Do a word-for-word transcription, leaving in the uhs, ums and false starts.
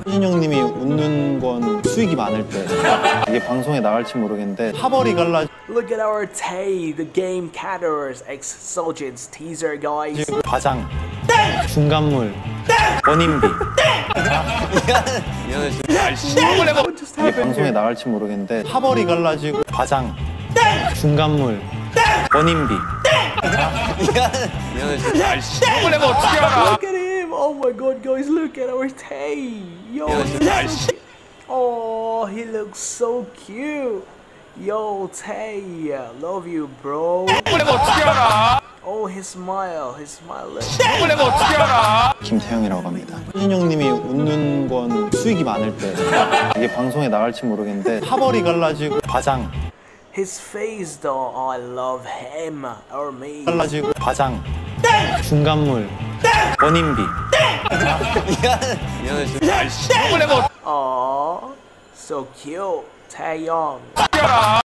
효진 형님이 웃는 건 수익이 많을 때 이게 방송에 나갈지 모르겠는데 하버리 갈라 Look at our Tay, the game Catters X Solgens teaser, guys. 과장 중간물 원인비 이게 방송에 나갈지 모르겠는데 하버리 갈라지고 과장 중간물 원인비 Look at him! Oh my god, guys, look at our Tay! Yo, he's so cute. Oh, he looks so cute! Yo, Tay, love you, bro. Oh, his smile, his smile. 김태형이라고 합니다. 효진 형님이 웃는 건 수익이 많을 때 이게 방송에 나갈지 모르겠는데 하버리 갈라지고 과장 His face, though, I love him or me. 갈라지고 과장 중간물 원인비 Aww, so cute, Taeyong.